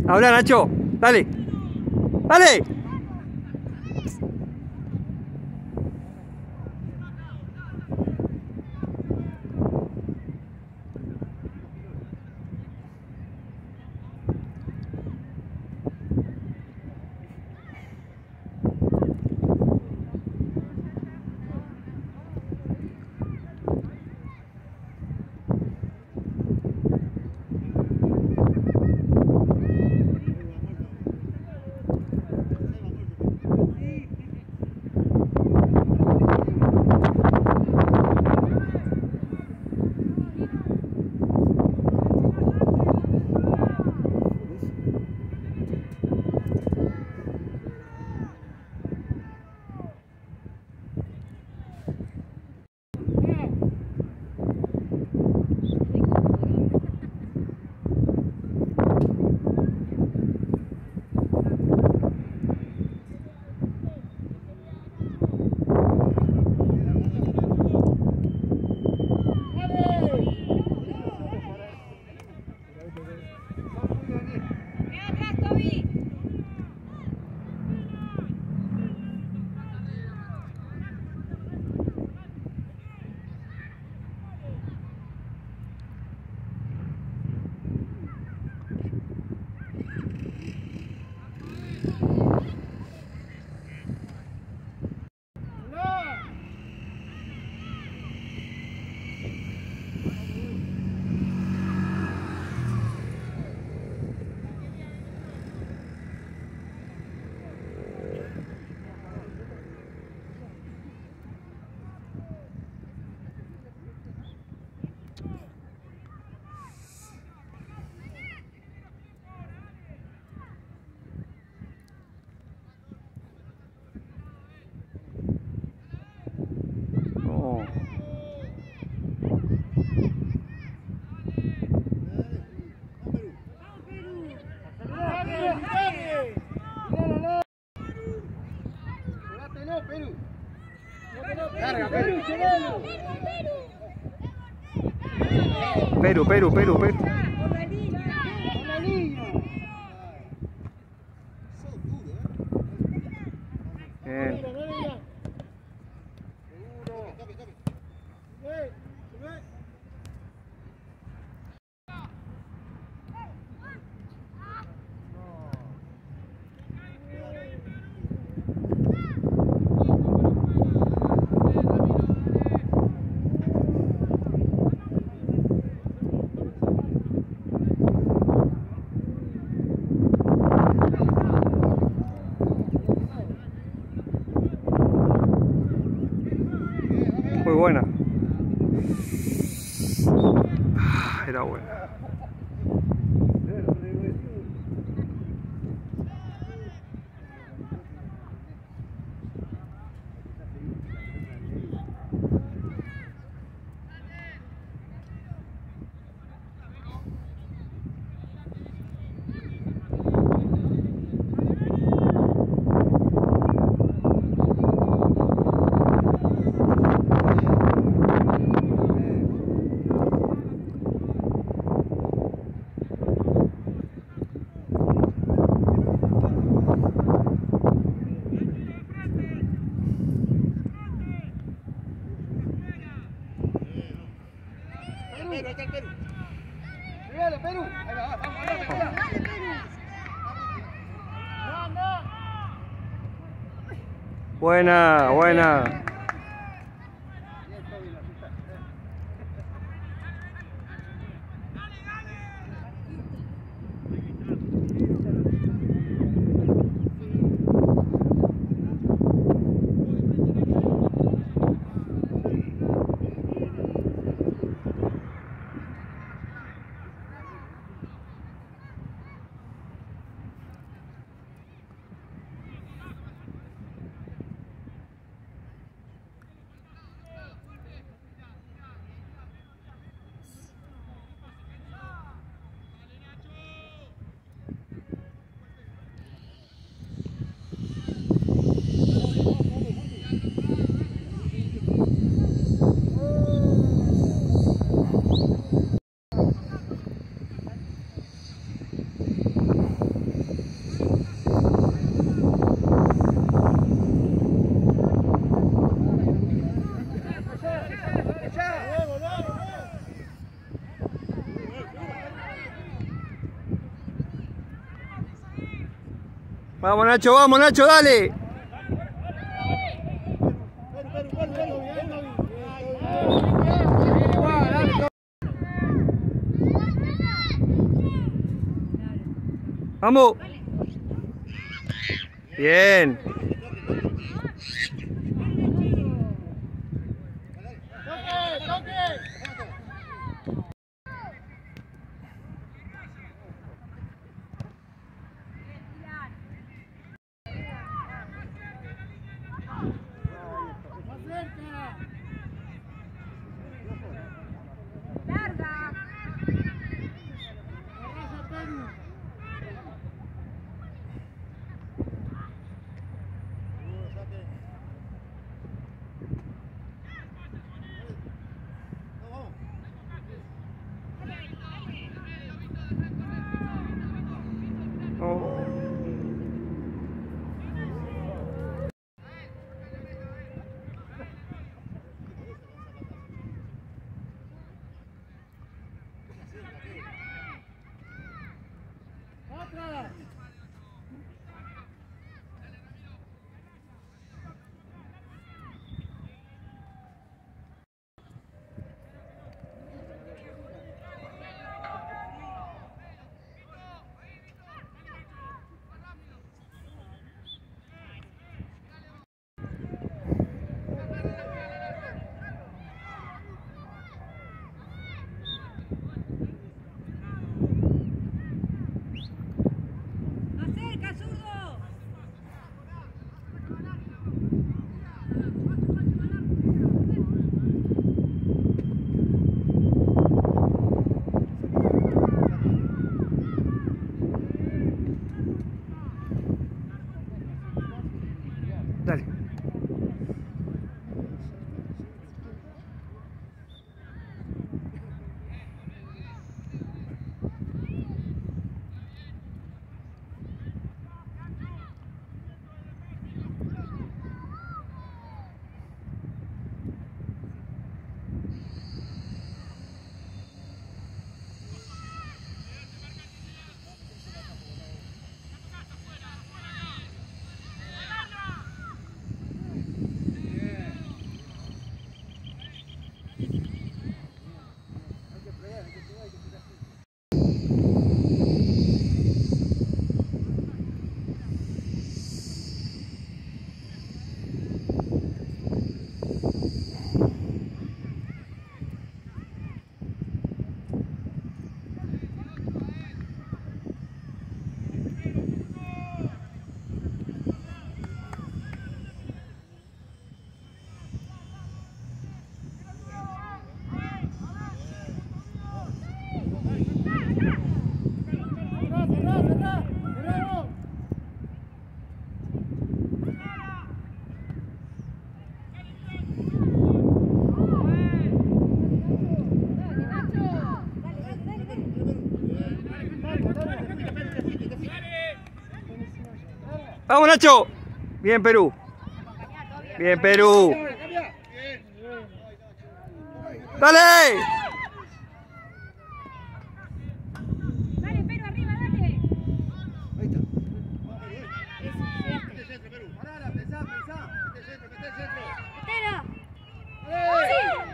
Habla, Nacho. Dale. Dale. Perú. Bien. Muy buena. Era buena. Perú. Ahí va, vamos. Buena. Vamos Nacho, dale. Vamos. Bien. Dale. Vamos Nacho. Bien Perú. Bien Perú. Dale. Dale, Perú, arriba, dale. Ahí está. Mete el centro, Perú. Parala, pensá. Mete el centro. Entera. ¡Sí!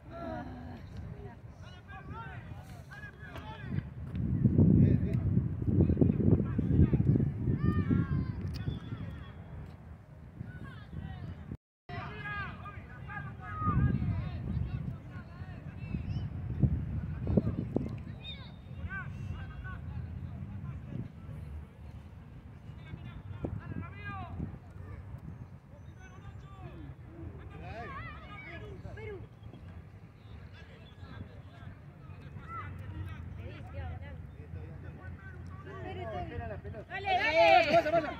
Dale. Vaya.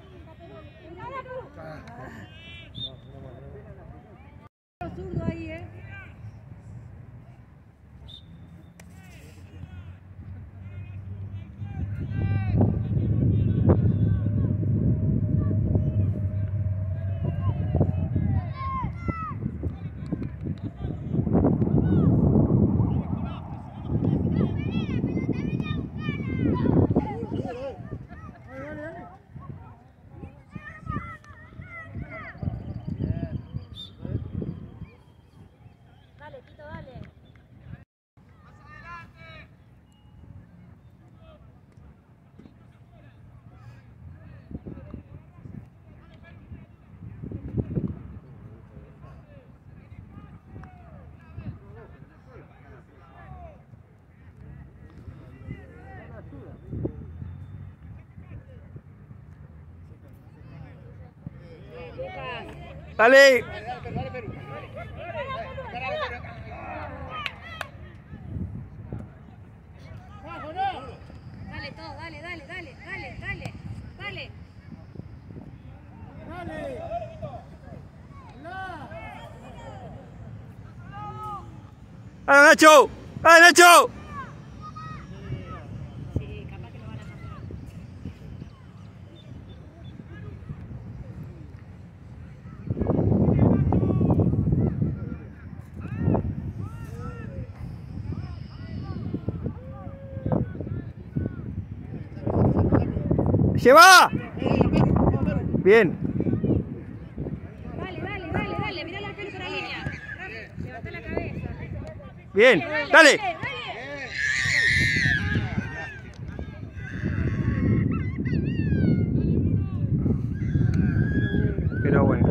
Zurdo ahí, Dale. Dale, Perú. Dale todo, dale, dale, dale, dale, dale, dale. ¡Dale, Nacho! ¡Dale, Nacho! Sí, capaz que lo van a hacer. ¡Lleva! Bien. Dale, dale, dale, dale, mirá la arquero por la línea. Levantá la cabeza. Bien. Dale. Dale. Pero bueno.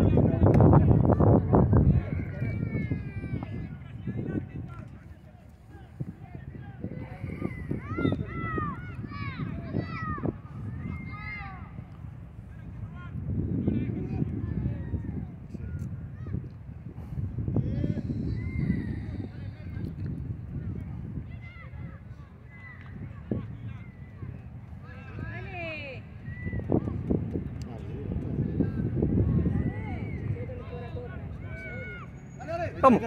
Dale. Vamos.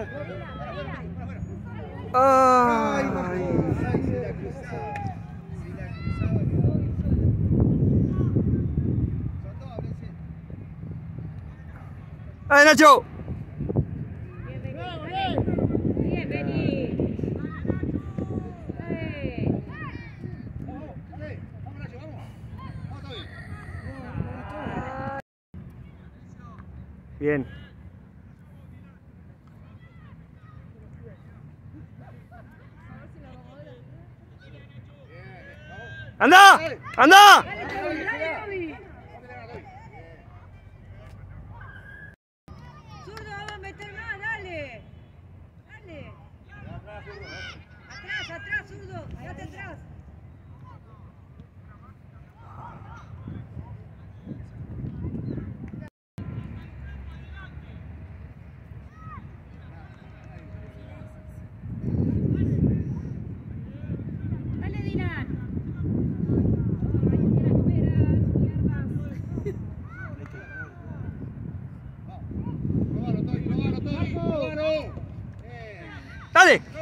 Ay, Ay. se la cruzaba. ¡Dale, Nacho! Bien, Beni. Bien, Beni. Vamos, Nacho, vamos. Vamos, Toby. Bien. ¡Anda! ¡Anda! Dale, Toby, dale, Toby. Zurdo, vamos a meter más, dale. Dale. Atrás, atrás, zurdo. Quédate atrás. Dale, Dylan. Probalo, Toby, probalo. ¡Dale! Bien.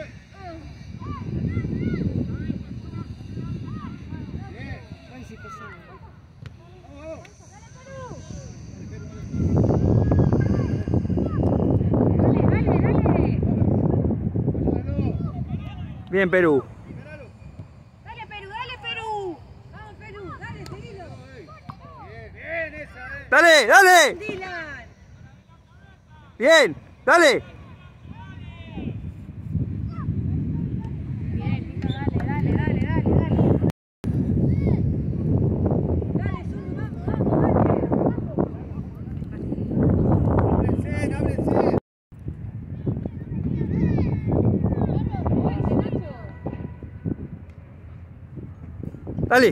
Dale, dale, dale. Bien, Perú. Dale, Perú. Vamos, Perú, dale, seguilo. Bien, esa, ¡Dale! ¡Dale! Dylan. Bien. ¡Dale! Bien, Nico, dale, dale, dale, dale, dale. Dale, zurdo, vamos, dale. Ábrense. ¡Dale!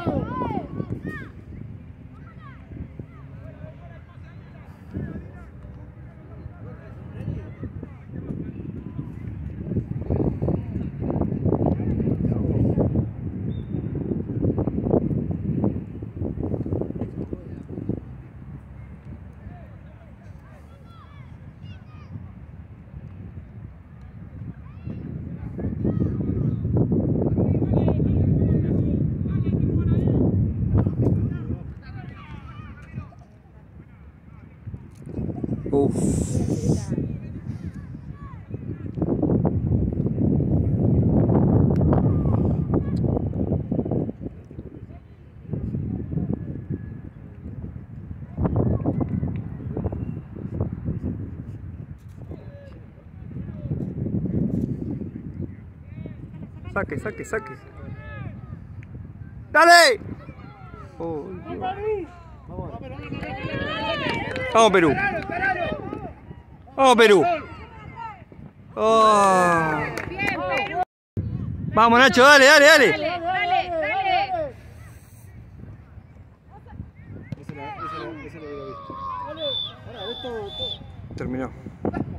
Uf. Saque, saque, saque. ¡Dale! Oh, Dios. Vamos, Perú. Vamos, Perú. Oh. Bien, Perú. Vamos, Nacho, dale, dale, dale. Dale, dale, dale. Ese lo hubiera visto. Ahora, esto Terminó.